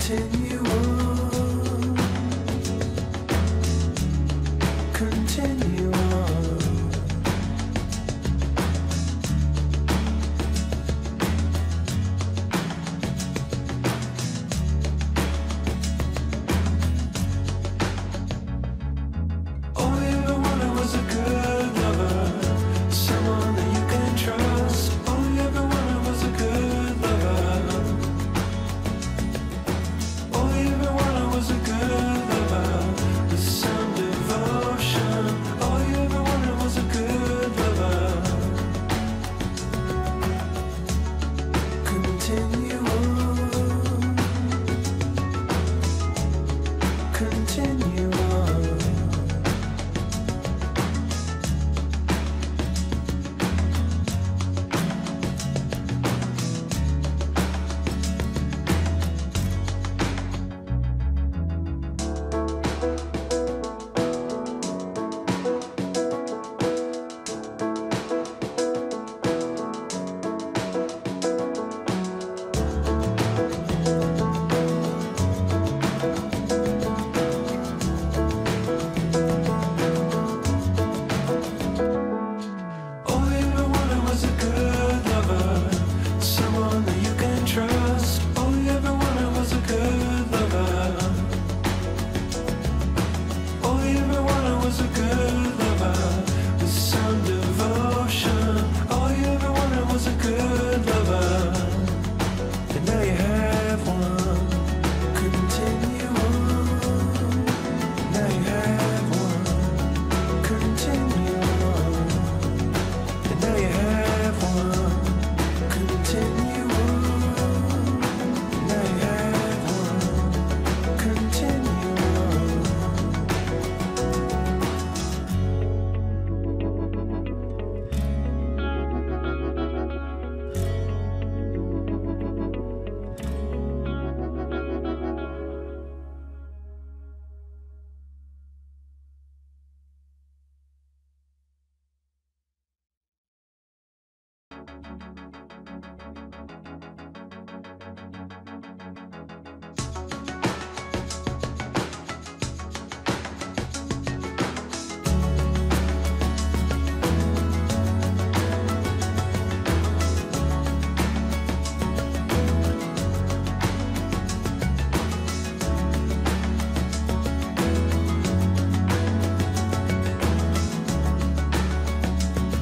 continue on, continue on. All you ever wanted was a good lover, someone that you can trust. All you ever wanted was a good lover. All you ever wanted was a good lover with some devotion. All you ever wanted was a good lover. Continue on, continue on. All you ever wanted was a good lover, someone that you can trust. All you ever wanted was a good lover. All you ever wanted was a good lover with some devotion. All you ever wanted was a good lover, and now you have one. Continue on. Now you have one. Continue on. And now you have one. Continue on. Now you have one. Continue on.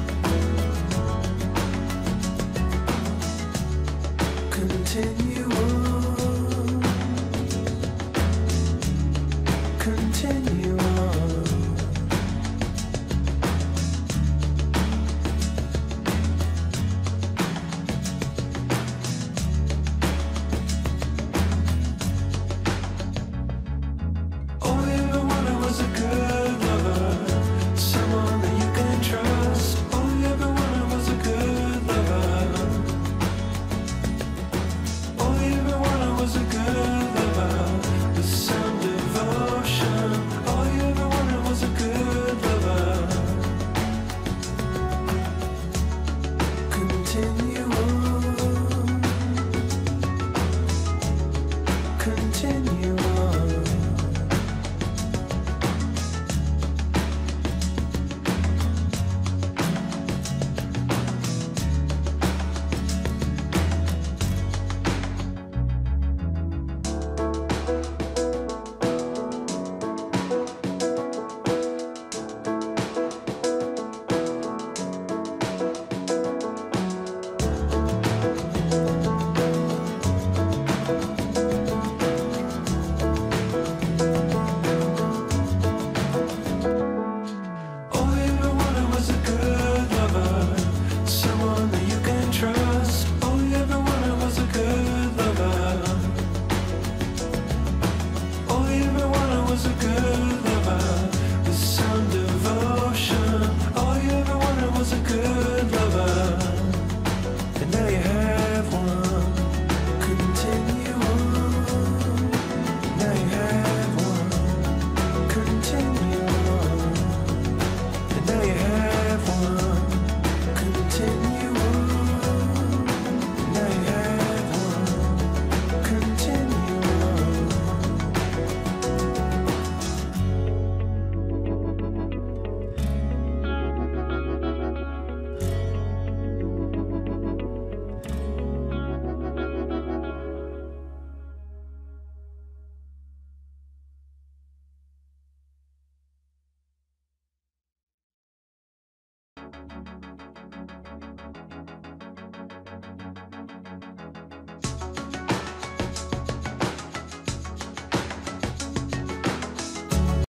Continue on.